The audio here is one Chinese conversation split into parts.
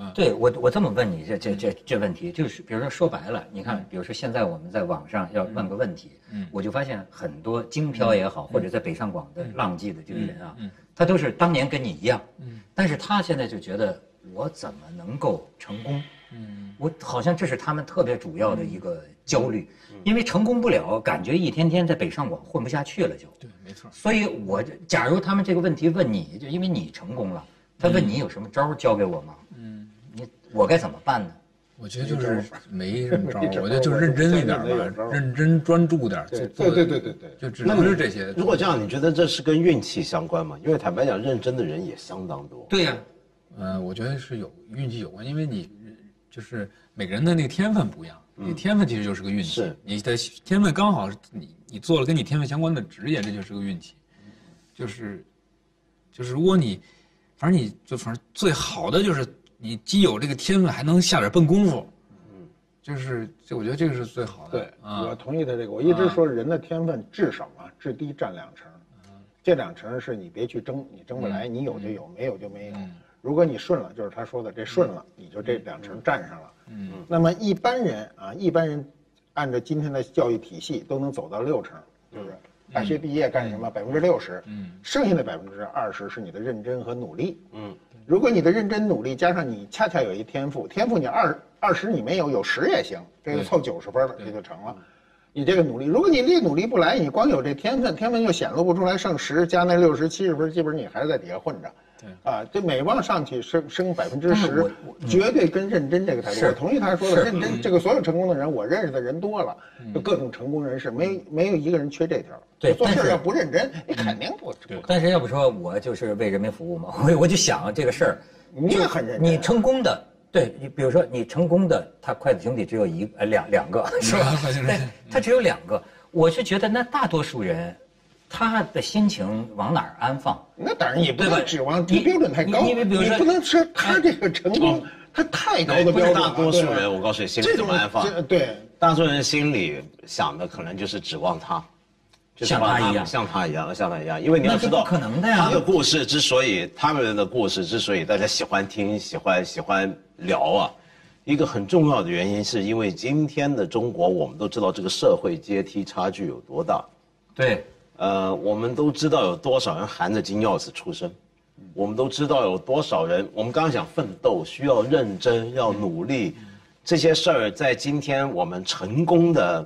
对我这么问你，这问题就是，比如说说白了，你看，比如说现在我们在网上要问个问题，我就发现很多京漂也好，或者在北上广的浪迹的这个人啊，他都是当年跟你一样，但是他现在就觉得我怎么能够成功？我好像这是他们特别主要的一个焦虑，因为成功不了，感觉一天天在北上广混不下去了就。 对，没错。 所以假如他们这个问题问你，就因为你成功了，他问你有什么招教给我吗？我该怎么办呢？ 我觉得就是没什么招，我觉得就是认真一点吧，认真专注点。 对， 就只能是这些。 如果这样，你觉得这是跟运气相关吗？因为坦白讲，认真的人也相当多。 对呀， 我觉得是有运气有关，因为你就是每个人的那个天分不一样，你天分其实就是个运气。你的天分刚好是你做了跟你天分相关的职业，这就是个运气。就是如果你，反正最好的就是。你既有这个天分，还能下点笨功夫，我觉得这个是最好的。 对，我同意他这个。我一直说人的天分至少至低占2成，这2成是你别去争，你争不来，你有就有，没有就没有。如果你顺了，就是他说的这顺了，你就这2成占上了。那么一般人按照今天的教育体系都能走到6成，就是大学毕业干什么60%，剩下的20%是你的认真和努力。如果你的认真努力加上你恰恰有一天赋你20你没有10也行，这就凑90分了，这就成了。你这个努力，如果你这努力不来，你光有这天分又显露不出来，剩10加那60、70分，基本上你还是在底下混着。这每往上去升10%，绝对跟认真这个态度。我同意他说的，认真这个所有成功的人，我认识的人多了，就各种成功人士，没有一个人缺这条。 对， 做事要不认真，你肯定不。 但是要不说我就是为人民服务嘛，我就想这个事儿， 你也很认真。 你成功的，对你比如说你成功的，他筷子兄弟只有两个，是吧？对，他只有2个。我是觉得那大多数人。他的心情往哪儿安放？ 那当然，你不能指望低标准太高。 因为比如说， 你不能说他这个成功，他太高的标准。 大多数人，我告诉你，心里怎么安放？ 对， 大多数人心里想的可能就是指望他， 像他一样， 像他一样。因为你要知道， 不可能的呀。 他们的故事之所以大家喜欢听、喜欢聊啊，一个很重要的原因是因为今天的中国，我们都知道这个社会阶梯差距有多大。 对。 我们都知道有多少人含着金钥匙出生，我们都知道有多少人，我们刚刚讲奋斗需要认真，要努力，这些事儿在今天我们成功的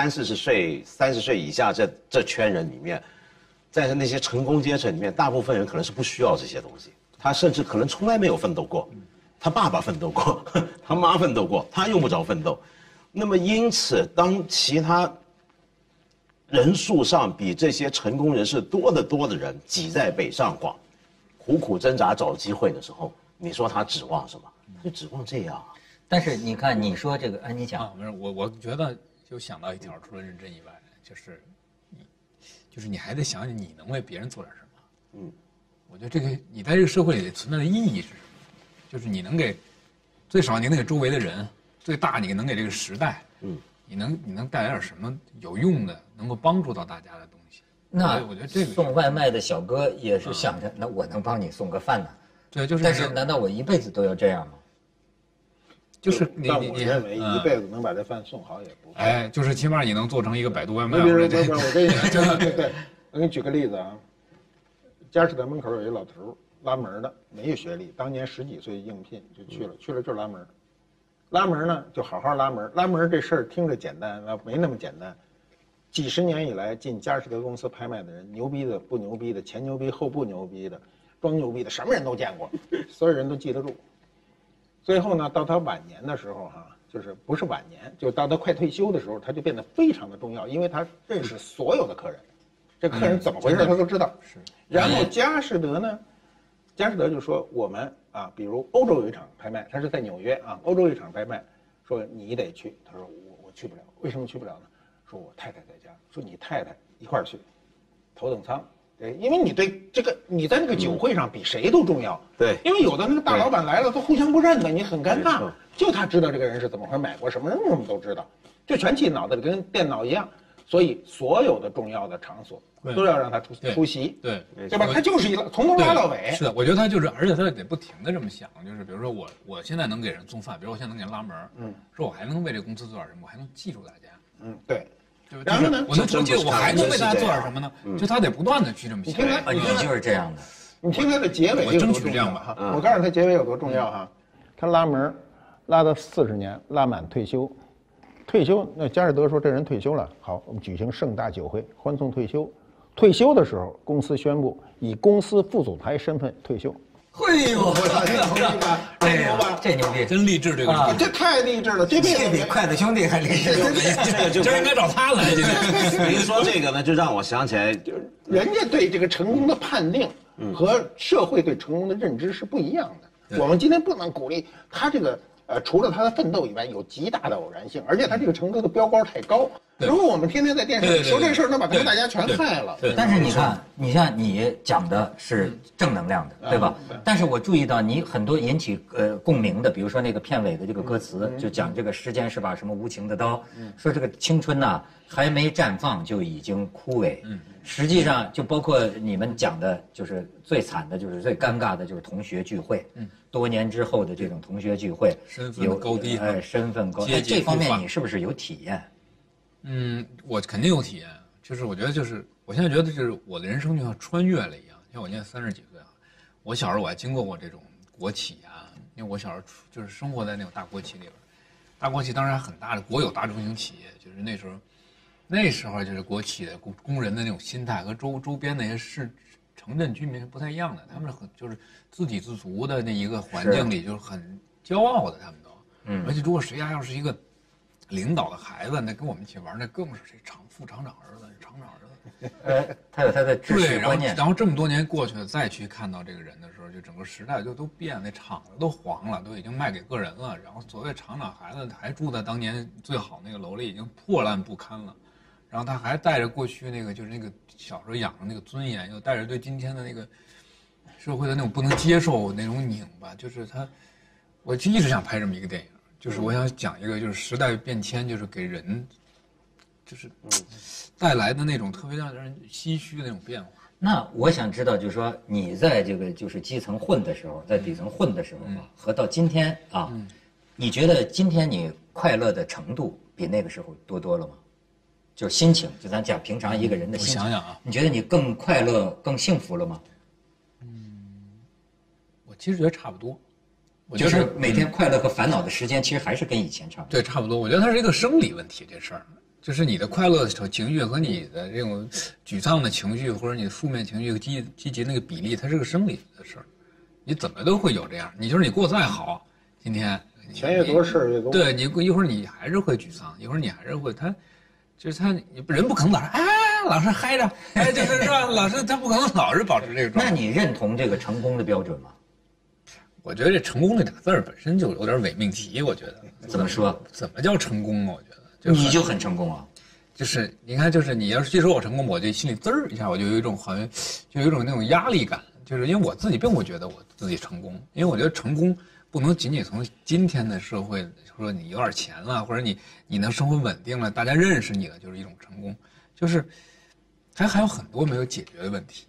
30岁以下这圈人里面，在那些成功阶层里面，大部分人可能是不需要这些东西，他甚至可能从来没有奋斗过，他爸爸奋斗过，他妈奋斗过，他用不着奋斗。那么因此，当其他人数上比这些成功人士多得多的人挤在北上广，苦苦挣扎找机会的时候，你说他指望什么？他就指望这样啊。 但是你看，你说这个，你讲没事，我觉得就想到一条，除了认真以外，就是你还得想想你能为别人做点什么。我觉得这个你在这个社会里存在的意义是什么？就是你能给，最少你能给周围的人，最大你能给这个时代。你能带来点什么有用的，能够帮助到大家的东西？ 那我觉得这个送外卖的小哥也是想着，那我能帮你送个饭呢？ 对，就是。 但是难道我一辈子都要这样吗？ 就是但我认为一辈子能把这饭送好也不错。 就是起码你能做成一个百度外卖。 比如我跟你对，我给你举个例子啊，佳士得门口有一老头拉门的，没有学历，当年10几岁应聘就去了就是拉门。拉门呢，就好好拉门。拉门这事儿听着简单，没那么简单。几十年以来，进佳士得公司拍卖的人，牛逼的、不牛逼的，前牛逼后不牛逼的，装牛逼的，什么人都见过，所有人都记得住。最后呢，到他晚年的时候就是不是晚年，就到他快退休的时候，他就变得非常的重要，因为他认识所有的客人，这客人怎么回事他都知道。是。然后佳士得呢？佳士得就说我们比如欧洲有一场拍卖，他是在纽约欧洲有一场拍卖，说你得去，他说我去不了，为什么去不了呢？说我太太在家，说你太太一块儿去，头等舱，对，因为你对这个你在那个酒会上比谁都重要， 对， 因为有的那个大老板来了都互相不认的，你很尴尬，就他知道这个人是怎么回事，买过什么人，什么都知道，就全记脑子里跟电脑一样， 所以所有的重要的场所都要让他出席， 对吧？他就是从头拉到尾。 是的，我觉得他就是，而且他得不停的这么想，就是比如说我现在能给人送饭，比如我现在能给人拉门，说我还能为这个公司做点什么，我还能记住大家， 对。 然后呢，我能记住，我还能为大家做点什么呢？就他得不断的去这么想。 你就是这样的。 你听他的结尾有多重要哈？我告诉他结尾有多重要哈。他拉门，拉到40年，拉满退休。退休，那佳士得说这人退休了，好，我们举行盛大酒会欢送退休。退休的时候，公司宣布以公司副总裁身份退休。 嘿呦， 哎呀， 这牛逼， 真励志这个， 这太励志了，这比筷子兄弟还励志。 这个就应该找他来。 您说这个呢，就让我想起来， 人家对这个成功的判定和社会对成功的认知是不一样的。我们今天不能鼓励他这个。除了他的奋斗以外，有极大的偶然性，而且他这个成功的标杆太高。如果我们天天在电视里说这事儿，那把大家全害了。 但是你看，你像你讲的是正能量的，对吧？但是我注意到你很多引起共鸣的，比如说那个片尾的这个歌词，就讲这个时间是把什么无情的刀，说这个青春呐还没绽放就已经枯萎。实际上就包括你们讲的，就是最惨的，就是最尴尬的，就是同学聚会。多年之后的这种同学聚会， 身份高低， 身份高低，这方面你是不是有体验？ 我肯定有体验。就是我觉得，就是我现在觉得，就是我的人生就像穿越了一样。像我现在30几岁啊，我小时候我还经过这种国企啊，因为我小时候就是生活在那种大国企里边。大国企当然很大的国有大中型企业，就是那时候就是国企的工人的那种心态和周边那些城镇居民是不太一样的，他们就是自给自足的那一个环境里，就是很骄傲的，他们都。而且如果谁家要是一个领导的孩子，那跟我们一起玩，那更是这副厂长儿子，厂长儿子。 他有他的知识观念。 然后这么多年过去了，再去看到这个人的时候，就整个时代就都变了，那厂子都黄了，都已经卖给个人了。然后所谓厂长孩子还住在当年最好那个楼里，已经破烂不堪了。然后他还带着过去那个，就是那个小时候养着那个尊严，又带着对今天的那个社会的那种不能接受那种拧巴，就是我就一直想拍这么一个电影，就是我想讲一个，就是时代变迁，就是给人，就是带来的那种特别让人唏嘘的那种变化。 那我想知道，就是说你在这个就是基层混的时候，在底层混的时候和到今天啊，你觉得今天你快乐的程度比那个时候多了吗？就是心情，就咱讲平常一个人的心情。 我想想啊， 你觉得你更快乐、更幸福了吗？ 我其实觉得差不多。 我觉得每天快乐和烦恼的时间，其实还是跟以前差不多。 对，差不多。我觉得它是一个生理问题，这事儿，就是你的快乐情绪和你的这种沮丧的情绪，或者你的负面情绪和积极那个比例，它是个生理的事儿。你怎么都会有这样。你就是你过再好，今天钱越多事儿越多。 对你一会儿你还是会沮丧，一会儿你还是会人不可能老是嗨着，就是吧？老是他不可能老是保持这个状态。 那你认同这个成功的标准吗？ 我觉得这成功这俩字儿本身就有点伪命题，我觉得。 怎么说？ 怎么叫成功啊？我觉得你就很成功啊。 就是你看，就是你要是接受我成功，我就心里滋儿一下，我就有一种好像，就有一种那种压力感，就是因为我自己并不觉得我自己成功，因为我觉得成功不能仅仅从今天的社会说你有点钱了，或者你能生活稳定了，大家认识你了，就是一种成功，就是还有很多没有解决的问题，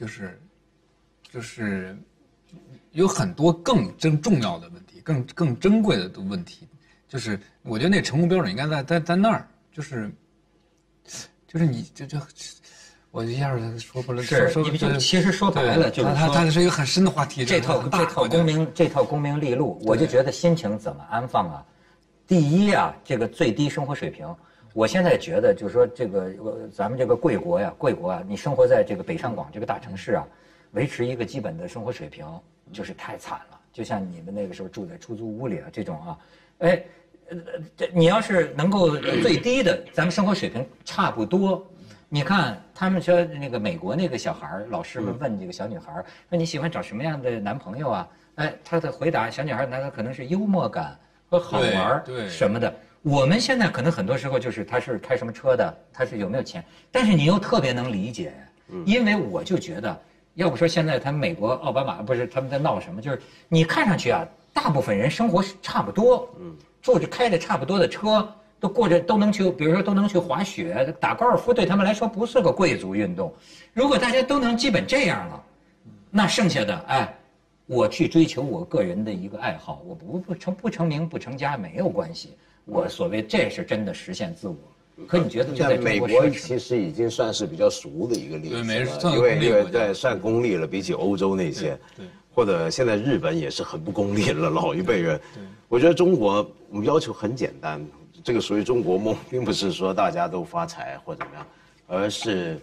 就是有很多更重要的问题，更珍贵的问题，就是我觉得那成功标准应该在那儿，就是你就我一下子说不了。 是，其实说白了就是说， 它是一个很深的话题。 这套功名利禄，我就觉得心情怎么安放啊？第一啊，这个最低生活水平，我现在觉得就是说这个咱们这个贵国啊，你生活在这个北上广这个大城市啊，维持一个基本的生活水平就是太惨了。就像你们那个时候住在出租屋里啊这种啊，你要是能够最低的，咱们生活水平差不多。你看他们说那个美国那个小孩，老师们问这个小女孩说你喜欢找什么样的男朋友啊？她的回答，小女孩那可能是幽默感和好玩什么的。我们现在可能很多时候就是他是开什么车的，他是有没有钱，但是你又特别能理解，因为我就觉得，要不说现在他们美国奥巴马不是他们在闹什么，就是你看上去啊，大部分人生活是差不多，住着开着差不多的车。 都能去，比如说都能去滑雪，打高尔夫对他们来说不是个贵族运动。如果大家都能基本这样了，那剩下的我去追求我个人的一个爱好，我不成名不成家没有关系。我所谓这是真的实现自我。可你觉得就在美国其实已经算是比较熟的一个例子了，因为对算功利了，比起欧洲那些，对，或者现在日本也是很不功利了，老一辈人。我觉得中国我们要求很简单，这个属于中国梦，并不是说大家都发财或怎么样，而是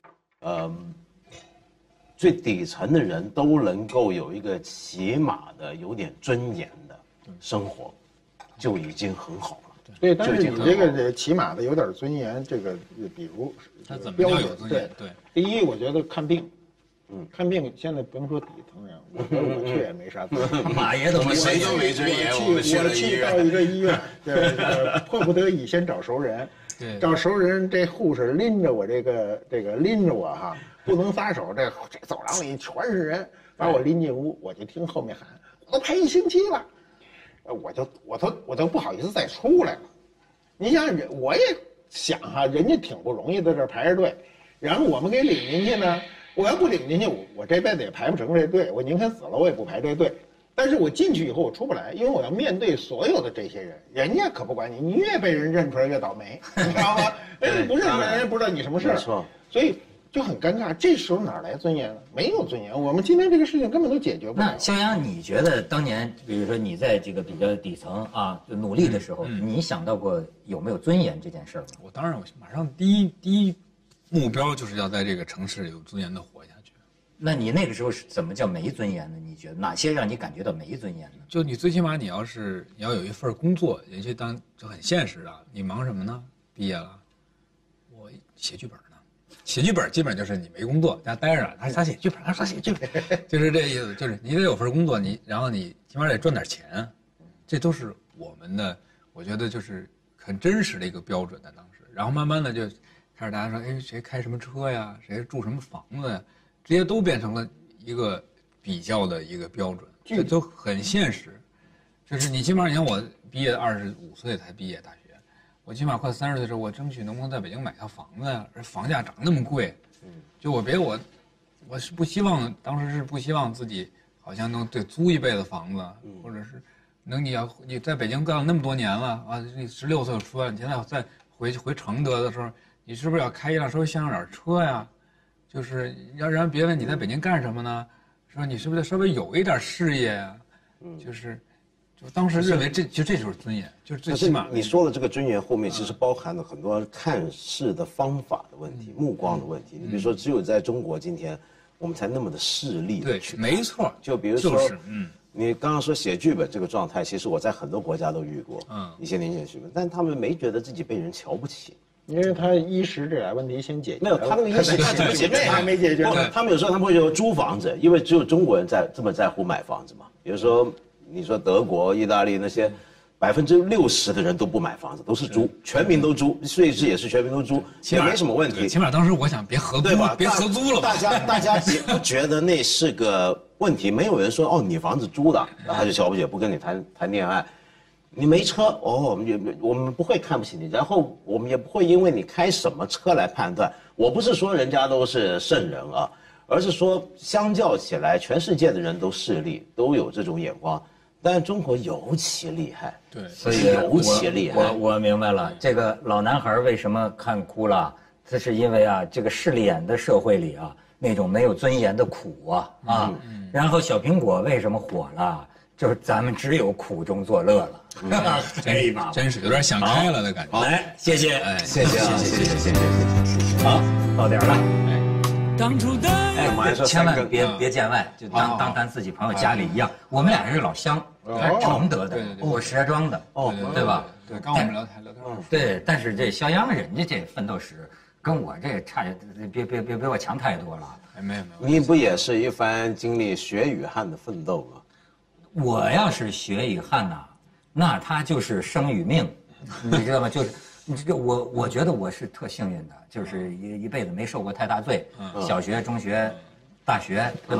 最底层的人都能够有一个起码的有点尊严的生活，就已经很好了。 对，但是你这个起码的有点尊严，这个比如他怎么叫有尊严？ 对，第一，我觉得看病，看病现在不用说底层人，我去也没啥尊严， 马爷都谁都没尊严。 我去到一个医院，迫不得已先找熟人，找熟人，这护士拎着我这个拎着我哈，不能撒手，这走廊里全是人，把我拎进屋，我就听后面喊，我都排1星期了。我都不好意思再出来了，你想我也想哈，人家挺不容易在这排着队，然后我们给领进去呢，我要不领进去，我这辈子也排不成这队，我宁肯死了我也不排这队。但是我进去以后我出不来，因为我要面对所有的这些人，人家可不管你，你越被人认出来越倒霉，你知道吗？人家不认出来，人家不知道你什么事儿，所以就很尴尬。这时候哪来尊严呢？没有尊严。我们今天这个事情根本都解决不了。 那肖央，你觉得当年，比如说你在这个比较底层努力的时候，你想到过有没有尊严这件事吗？ 我当然，我马上第一目标就是要在这个城市有尊严的活下去。 那你那个时候是怎么叫没尊严呢？你觉得哪些让你感觉到没尊严呢？ 就你最起码你要有一份工作，也许就很现实啊。你忙什么呢？毕业了，我写剧本呢。写剧本基本就是你没工作，在家待着，他写剧本，他写剧本，就是这意思，就是你得有份工作，然后你起码得赚点钱，这都是我们的，我觉得就是很真实的一个标准在当时。然后慢慢的就开始大家说，哎，谁开什么车呀，谁住什么房子呀，这些都变成了一个比较的一个标准，这都很现实。就是你起码你看我毕业25岁才毕业大学。我起码快30岁的时候，我争取能不能在北京买套房子呀？而房价涨那么贵，就我是不希望，当时是不希望自己好像能租一辈子房子，或者是你在北京干了那么多年了啊，你16岁出来，你现在再回承德的时候，你是不是要开一辆稍微像样点车呀？就是要让别问你在北京干什么呢？说你是不是稍微有一点事业呀？就当时认为这就是尊严，就是最起码。 你说的这个尊严后面其实包含了很多看事的方法的问题、目光的问题。你比如说，只有在中国今天，我们才那么的势利。 对，没错。 就比如说，你刚刚说写剧本这个状态，其实我在很多国家都遇过。一些年轻人剧本，但他们没觉得自己被人瞧不起， 因为他衣食这俩问题先解决。 没有，他那个衣食怎么解决还没解决呢。 他们有时候他们会说租房子，因为只有中国人这么在乎买房子嘛。比如说。你说德国、意大利那些60%的人都不买房子，都是租，全民都租，税制也是全民都租，也没什么问题。 起码当时我想别合租，别合租了吧。 大家也不觉得那是个问题，没有人说哦你房子租的，然后他就瞧不起，不跟你谈恋爱。你没车哦，我们不会看不起你，然后我们也不会因为你开什么车来判断。我不是说人家都是圣人啊，而是说相较起来，全世界的人都势利，都有这种眼光。但是中国尤其厉害， 对， 所以尤其厉害。 我明白了，这个老男孩为什么看哭了？这是因为这个势利眼的社会里那种没有尊严的苦然后小苹果为什么火了？就是咱们只有苦中作乐了，这一把真是有点想开了的感觉。 来，谢谢， 谢谢。 好，到点了。 当初的千万别见外，就当咱自己朋友家里一样。我们俩是老乡，他是承德的，我石家庄的，对吧？ 对，刚我们聊天。 对，但是这肖央人家这奋斗史跟我这差，别我强太多了。 没有。 你不也是一番经历血与汗的奋斗吗？ 我要是血与汗那他就是生与命，你知道吗？就是你这个我觉得我是特幸运的，就是一辈子没受过太大罪，小学、中学、大学，对吧？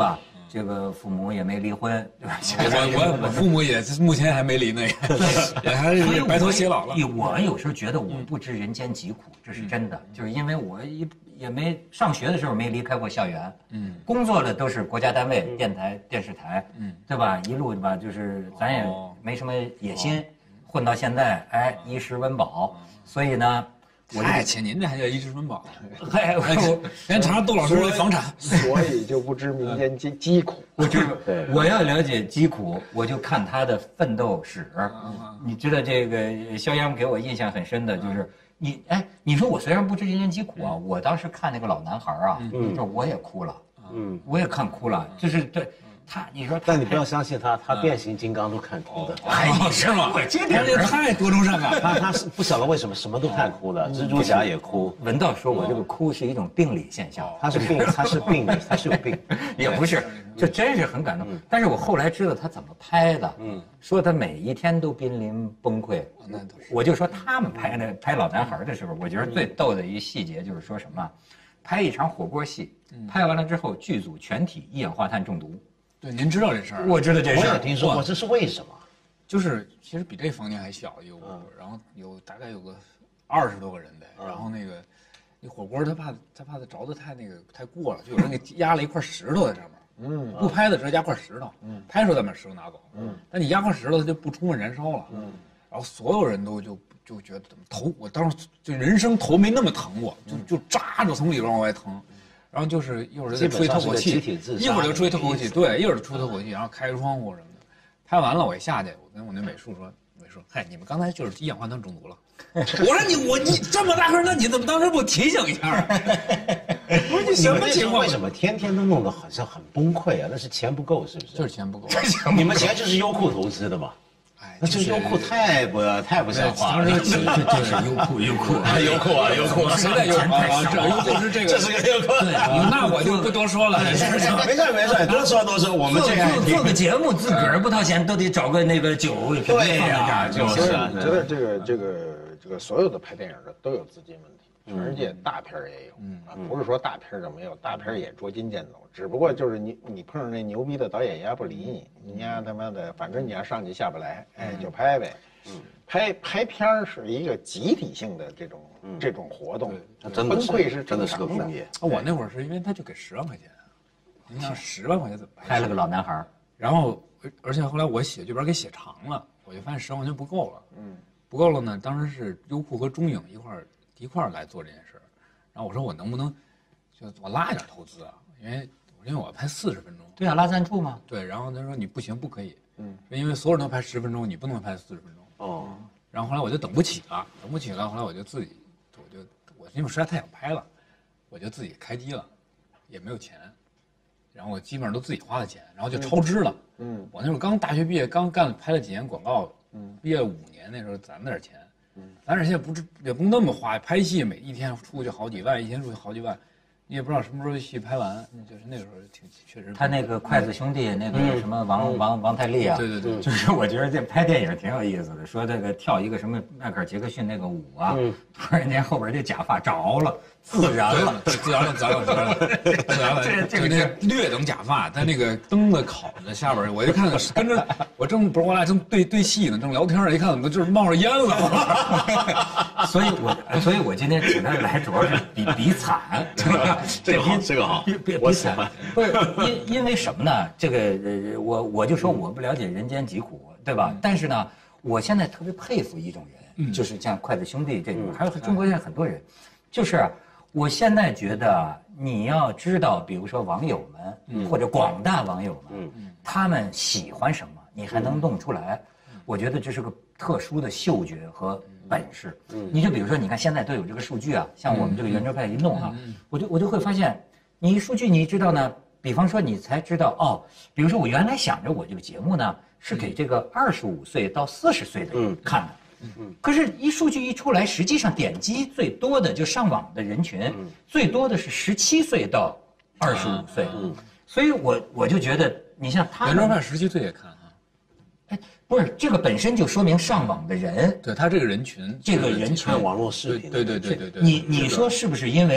这个父母也没离婚，对吧？ 我父母也目前还没离呢，也还是白头偕老了。 我有时候觉得我不知人间疾苦，这是真的，就是因为我也没上学的时候没离开过校园，工作的都是国家单位、电台、电视台，对吧？一路吧，就是咱也没什么野心，混到现在，哎，衣食温饱，所以呢。 嗨，且您这还叫衣食温饱？嗨，连查查窦老师的房产， 所以就不知民间疾苦。 我要了解疾苦，我就看他的奋斗史。你知道这个肖央给我印象很深的就是你说我虽然不知人间疾苦啊，我当时看那个老男孩啊，这我也哭了，我也看哭了，就是对。你说， 但你不要相信他，他变形金刚都看哭的。 哎，是吗？ 这点太多愁善感。 他是不晓得为什么什么都看哭的，蜘蛛侠也哭。 文道说我这个哭是一种病理现象， 他是病，他是有病， 也不是，这真是很感动。但是我后来知道他怎么拍的，说他每一天都濒临崩溃。我就说他们拍老男孩的时候，我觉得最逗的一个细节就是说什么，拍一场火锅戏，拍完了之后剧组全体一氧化碳中毒。 对，您知道这事儿？ 我知道这事儿， 我也听说过，这是为什么？ 就是其实比这房间还小一个屋，然后大概有个20多个人呗。然后那火锅他怕它着的太过了，就有人给压了一块石头在上面。不拍的时候压块石头，拍的时候再把石头拿走。但你压块石头它就不充分燃烧了。然后所有人都就觉得头，我当时就人生头没那么疼过，就扎着从里边往外疼。然后就是一会儿就吹透口气，一会儿就吹透口气，对，一会儿就吹透口气，然后开窗户什么的。拍完了我一下去，我跟我那美术说，嗨，你们刚才就是一氧化碳中毒了。我说你这么大个，那你怎么当时不提醒一下？不是你什么情况？ 为什么天天都弄得好像很崩溃啊？那是钱不够是不是？ 就是钱不够。 你们钱就是优酷投资的嘛？那这优酷太不像话了， 这是优酷， 谁在优酷啊？这是个优酷，对，那我就不多说了。没事，多说，我们做个节目自个儿不掏钱，都得找个那个酒对呀，就是啊。 你觉得这个所有的拍电影的都有资金问题，全世界大片也有，不是说大片就没有，大片也捉襟见肘，只不过就是你碰上那牛逼的导演丫不理你，你丫他妈的，反正你要上去下不来，哎，就拍呗。拍片是一个集体性的这种活动，崩溃是真的是个工业。 我那会儿是因为他就给10万块钱，你想10万块钱怎么拍了个老男孩？ 然后而且后来我写剧本给写长了，我就发现10万块钱不够了，不够了呢。当时是优酷和中影一块儿来做这件事，然后我说我能不能就我拉一点投资啊？因为我要拍40分钟。 对啊，拉赞助嘛。 对，然后他说你不行，不可以，因为所有人都拍10分钟，你不能拍40分钟。然后后来我就等不起了，后来我就自己，我因为实在太想拍了，我就自己开机了，也没有钱，然后我基本上都自己花的钱，然后就超支了。我那时候刚大学毕业，刚拍了几年广告，毕业5年，那时候攒了点钱，咱这现在也不那么花，拍戏每一天出去好几万，一天出去好几万。你也不知道什么时候戏拍完，就是那时候确实。 他那个筷子兄弟那个什么王太利啊， 对， 就是我觉得这拍电影挺有意思的，说这个跳一个什么迈克尔杰克逊那个舞啊，突然间后边这假发着了，自燃了， 自燃了，这个略等假发，在那个灯的烤在下边，我一看跟着我俩正对戏呢，正聊天，一看怎么就是冒着烟了， 所以我今天请他来主要是比惨，对吧？ 这个好， 别惨，不是因为什么呢？这个我就说我不了解人间疾苦，对吧？但是呢，我现在特别佩服一种人，就是像筷子兄弟这种，还有中国现在很多人，就是我现在觉得你要知道，比如说网友们或者广大网友们，他们喜欢什么，你还能弄出来，我觉得这是个特殊的嗅觉和本事。你就比如说，你看现在都有这个数据啊，像我们这个圆桌派一弄啊，我就会发现，你一数据你知道呢，比方说你才知道哦，比如说我原来想着我这个节目呢是给这个25岁到40岁的人看的，可是一数据一出来，实际上点击最多的就上网的人群，最多的是17岁到25岁，所以我就觉得你像他， 圆桌派17岁也看。 不是这个本身就说明上网的人， 对他这个人群， 这个人群网络视频， 对， 你说是不是因为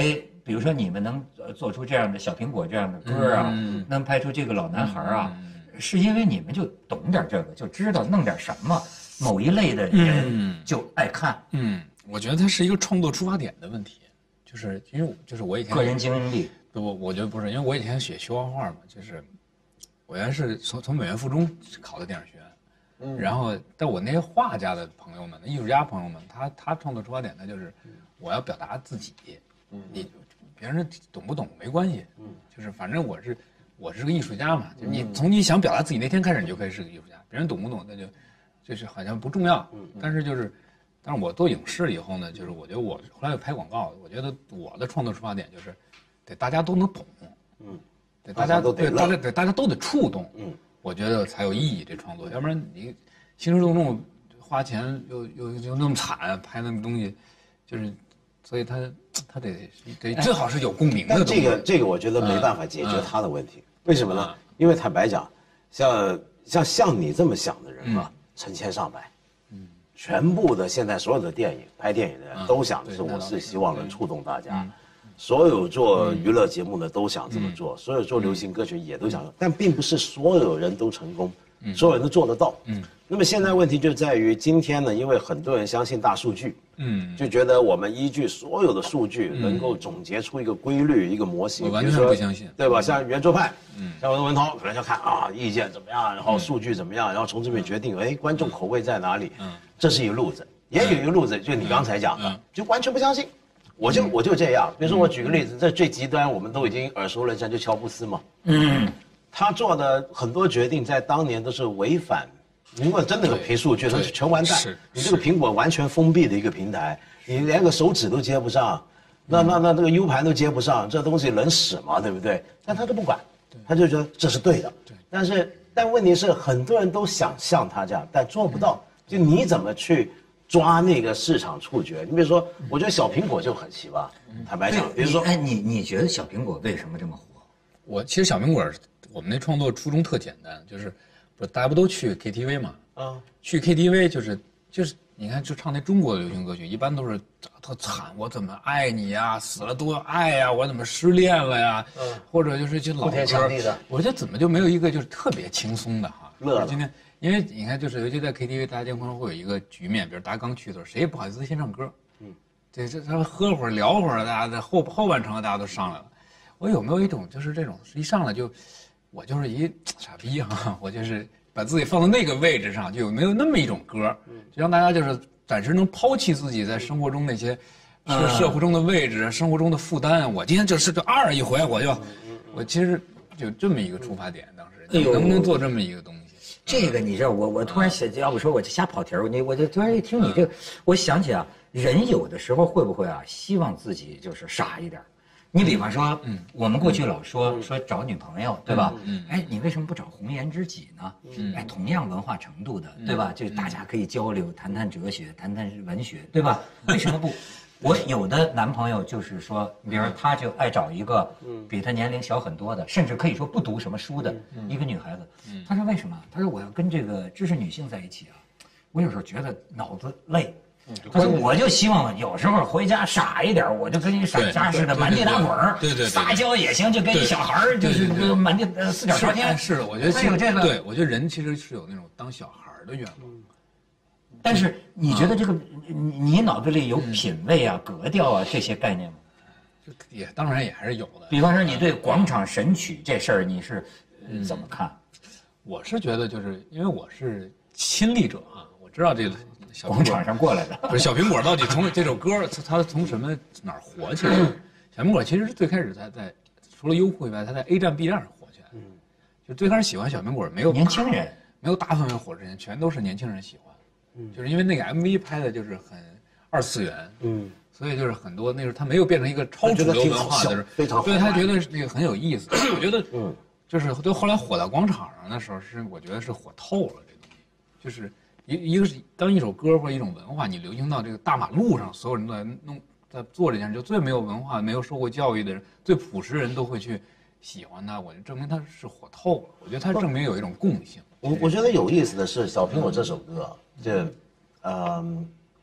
比如说你们能做出这样的小苹果这样的歌啊，能拍出这个老男孩啊，是因为你们就懂点这个，就知道弄点什么，某一类的人就爱看。 我觉得它是一个创作出发点的问题，就是因为就是我以前个人经历， 我觉得不是，因为我以前学画画嘛，就是我原来是从美院附中考的电影学院，然后但我那些画家的朋友们、艺术家朋友们，他创作出发点呢就是我要表达自己，你别人懂不懂没关系，就是反正我是个艺术家嘛，就你从你想表达自己那天开始，你就可以是个艺术家，别人懂不懂那就是好像不重要，但是我做影视以后呢，就是我觉得我后来又拍广告，我觉得我的创作出发点就是得大家都能懂，得大家都得大家都得触动，我觉得才有意义这创作，要不然你兴师动众花钱又那么惨拍那么东西，就是所以他得最好是有共鸣的东西。 但这个我觉得没办法解决他的问题，为什么呢？因为坦白讲，像你这么想的人啊，成千上百。全部的现在所有的拍电影的人都想的是，我是希望能触动大家。所有做娱乐节目的都想这么做，所有做流行歌曲也都想，但并不是所有人都成功，所有人都做得到。那么现在问题就在于今天呢，因为很多人相信大数据，就觉得我们依据所有的数据能够总结出一个规律、一个模型。 我完全不相信， 对吧？像圆桌派，像文涛，可能要看意见怎么样，然后数据怎么样，然后从这边决定，观众口味在哪里。这是一个路子，也有一个路子，就你刚才讲的，就完全不相信。我就这样，比如说我举个例子，这最极端我们都已经耳熟能详，就乔布斯嘛。他做的很多决定在当年都是违反。如果真的有凭数据，那是全完蛋。你这个苹果完全封闭的一个平台，你连个手指都接不上，那这个 U 盘都接不上，这东西能使吗？对不对？但他都不管，他就觉得这是对的。但问题是，很多人都想像他这样，但做不到。就你怎么去抓那个市场触觉？你比如说，我觉得小苹果就很奇葩。坦白讲，比如说， 你觉得小苹果为什么这么火？ 其实小苹果，我们那创作初衷特简单，就是大家不都去 KTV 嘛？去 KTV 就是你看，就唱那中国的流行歌曲，一般都是特惨，我怎么爱你呀，死了多爱呀，我怎么失恋了呀，或者就是老歌。我觉得怎么就没有一个就是特别轻松的哈？ 乐了。 今天。因为你看，就是尤其在 KTV， 大家经常会有一个局面，比如大家刚去的时候，谁也不好意思先唱歌，这他喝会儿聊会儿，大家在后半程大家都上来了。我有没有一种就是这种一上来我就是一傻逼哈，我就是把自己放到那个位置上，就有没有那么一种歌，就让大家就是暂时能抛弃自己在生活中那些社会中的位置、生活中的负担。我今天就是二一回，我其实就这么一个出发点，当时能不能做这么一个东西？ 这个你知道，我突然要不说我就瞎跑题儿，我就突然一听你这个，我想起人有的时候会不会希望自己就是傻一点？你比方说，我们过去老说找女朋友，对吧？你为什么不找红颜知己呢？同样文化程度的，对吧？就大家可以交流，谈谈哲学，谈谈文学，对吧？为什么不？我有的男朋友就是说，比如他就爱找一个比他年龄小很多的，甚至可以说不读什么书的一个女孩子。他说为什么？他说我要跟这个知识女性在一起我有时候觉得脑子累。他说我就希望有时候回家傻一点，我就跟你傻家似的满地打滚儿，撒娇也行，就跟一小孩儿就是满地四脚朝天。 是，我觉得有这个。 对，我觉得人其实是有那种当小孩的愿望。 但是你觉得这个你脑子里有品味格调这些概念吗？ 也当然也还是有的。 比方说你对广场神曲这事儿你是怎么看？ 我是觉得就是因为我是亲历者我知道这个小广场上过来的。 不是小苹果到底从这首歌它从哪儿火起来？小苹果其实是最开始在除了优酷以外，它在 A 站 B 站上火起来。就最开始喜欢小苹果没有年轻人， 没有大范围火之前，全都是年轻人喜欢。就是因为那个 MV 拍的就是很二次元，所以就是很多那时候他没有变成一个超主流文化的， 非常， 所以他觉得那个很有意思。我觉得，就是对后来火到广场上的时候，我觉得是火透了这东西，就是一个是当一首歌或者一种文化，你流行到这个大马路上，所有人都在做这件事，就最没有文化、没有受过教育的人，最朴实人都会去喜欢它，我就证明它是火透了。我觉得它证明有一种共性。 我觉得有意思的是，小苹果这首歌，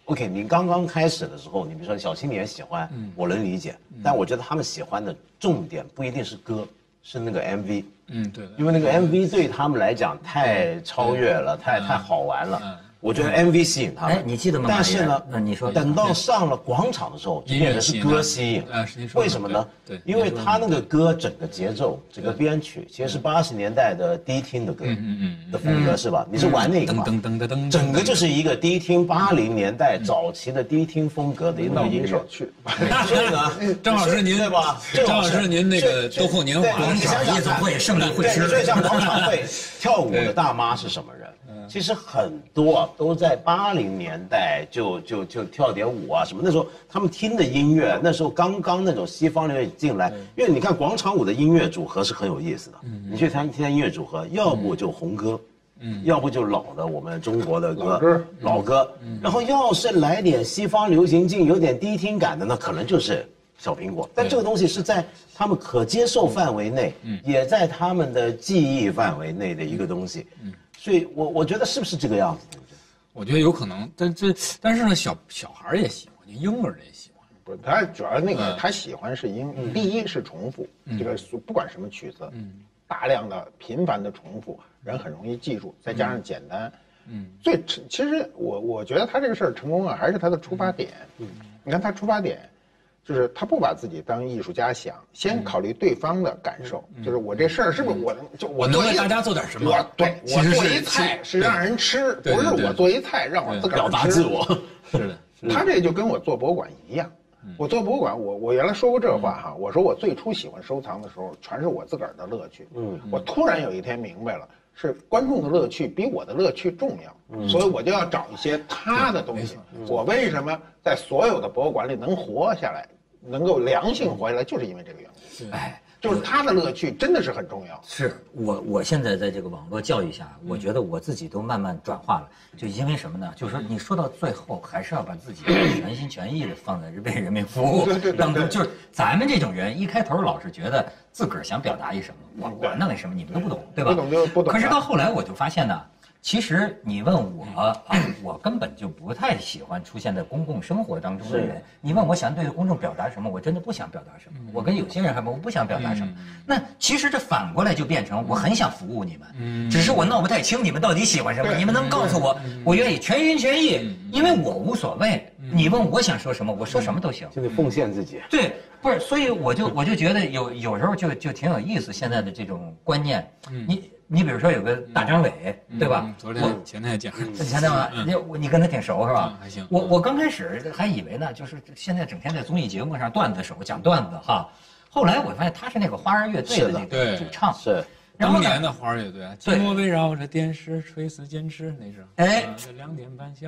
OK， 你刚刚开始的时候，你比如说小青年喜欢，我能理解，但我觉得他们喜欢的重点不一定是歌，是那个 MV。 对的。 因为那个 MV 对他们来讲太超越了，太好玩了。我觉得 MV 吸引他们。 哎，你记得吗？ 但是呢， 你说等到上了广场的时候，就变成是歌吸引。为什么呢？ 对， 因为他那个歌整个节奏、整个编曲，其实是80年代的迪厅的歌，的风格是吧？你是玩那个嘛？整个就是一个迪厅80年代早期的迪厅风格的一种音乐。所以呢， 正好是您对吧？ 正好是您那个斗后年华广场夜总会胜利会师。 所以像广场会跳舞的大妈是什么人？其实很多都在80年代就跳点舞啊什么。那时候他们听的音乐，那时候刚刚那种西方音乐进来，因为你看广场舞的音乐组合是很有意思的。你去听音乐组合，要不就红歌，要不就老的我们中国的歌，老歌。然后要是来点西方流行劲，有点迪厅感的，那可能就是小苹果。但这个东西是在他们可接受范围内，也在他们的记忆范围内的一个东西。所以我觉得是不是这个样子？ 我觉得有可能，但是呢，小孩也喜欢，婴儿也喜欢。 不是，他主要那个他喜欢是第一是重复，这个不管什么曲子，大量的频繁的重复，人很容易记住，再加上简单，其实我觉得他这个事儿成功啊，还是他的出发点。你看他出发点。就是他不把自己当艺术家想，先考虑对方的感受。就是我这事儿是不是我能为大家做点什么？ 我做一菜是让人吃，不是我做一菜让我自个儿表达自我。 是的， 他这就跟我做博物馆一样。我做博物馆，我原来说过这话哈，我说我最初喜欢收藏的时候，全是我自个儿的乐趣。我突然有一天明白了，是观众的乐趣比我的乐趣重要，所以我就要找一些他的东西。我为什么在所有的博物馆里能活下来？能够良性活下来，就是因为这个缘故。哎，就是他的乐趣真的是很重要。 是我现在在这个网络教育下，我觉得我自己都慢慢转化了。就因为什么呢？就是说你说到最后，还是要把自己全心全意的放在为人民服务当中。就是咱们这种人，一开头老是觉得自个儿想表达一什么，我弄什么，你们都不懂，对吧？ 不懂就不懂。 可是到后来我就发现呢。其实你问我我根本就不太喜欢出现在公共生活当中的人。你问我想对公众表达什么，我真的不想表达什么。我跟有些人还我不想表达什么。那其实这反过来就变成我很想服务你们，只是我闹不太清你们到底喜欢什么。你们能告诉我，我愿意全心全意，因为我无所谓。你问我想说什么，我说什么都行。 就得奉献自己。 对，不是，所以我就觉得有时候就挺有意思。现在的这种观念，你比如说有个大张伟，对吧？ 昨天前天讲， 前天吧，你跟他挺熟是吧？ 还行。 我刚开始还以为呢，就是现在整天在综艺节目上段子手讲段子哈，后来我发现他是那个花儿乐队的那个主唱， 是当年的花儿乐队啊，寂寞围绕着电视，垂死坚持那是。哎，2点半消。